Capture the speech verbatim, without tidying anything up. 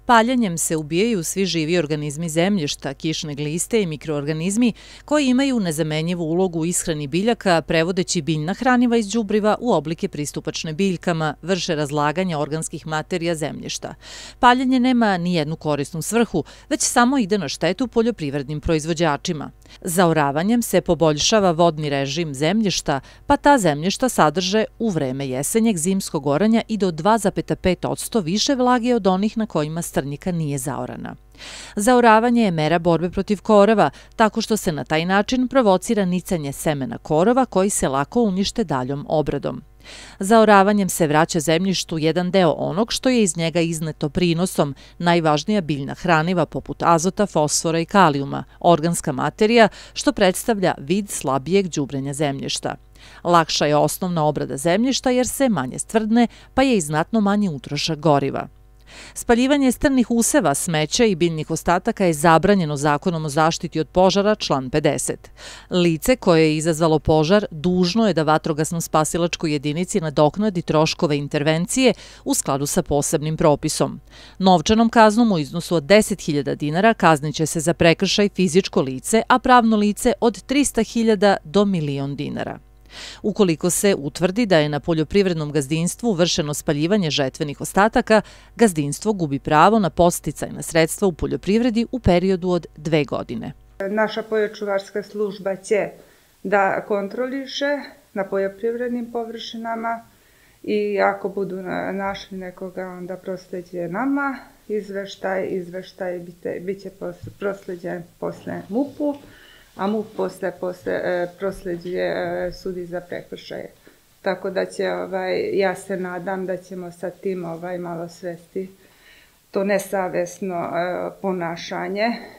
Paljenjem se ubijaju svi živi organizmi zemljišta, kišne gliste i mikroorganizmi koji imaju nezamenjivu ulogu u ishrani biljaka, prevodeći biljna hraniva iz đubriva u oblike pristupačne biljkama, vrše razlaganje organskih materija zemljišta. Paljenje nema ni jednu korisnu svrhu, već samo ide na štetu poljoprivrednim proizvođačima. Zaoravanjem se poboljšava vodni režim zemljišta, pa ta zemljišta sadrže u vreme jesenjeg zimskog oranja i do dva zarez pet posto više vlage od onih na kojima strnjika nije zaorana. Zaoravanje je mera borbe protiv korova, tako što se na taj način provocira nicanje semena korova koji se lako unište daljom obradom. Zaoravanjem se vraća zemljištu jedan deo onog što je iz njega izneto prinosom, najvažnija biljna hraniva poput azota, fosfora i kalijuma, organska materija, što predstavlja vid slabijeg đubrenja zemljišta. Lakša je osnovna obrada zemljišta jer se manje stvrdne, pa je i znatno manji utrošak goriva. Spaljivanje strnih useva, smeća i biljnih ostataka je zabranjeno Zakonom o zaštiti od požara, član pedeset. Lice koje je izazvalo požar dužno je da vatrogasno-spasilačkoj jedinici nadoknadi troškove intervencije u skladu sa posebnim propisom. Novčanom kaznom u iznosu od deset hiljada dinara kazniće se za prekršaj fizičko lice, a pravno lice od trista hiljada do milion dinara. Ukoliko se utvrdi da je na poljoprivrednom gazdinstvu vršeno spaljivanje žetvenih ostataka, gazdinstvo gubi pravo na podsticajna sredstva u poljoprivredi u periodu od dve godine. Naša poljočuvarska služba će da kontroliše na poljoprivrednim površinama i ako budu našli nekoga, onda prosleđuje nama izveštaj. Izveštaj biće prosleđen posle MUP-u, a MUP posle, posle e, prosleđuje e, sudi za prekršaje. Tako da će, ovaj, ja se nadam da ćemo sa tim ovaj, malo svesti to nesavesno e, ponašanje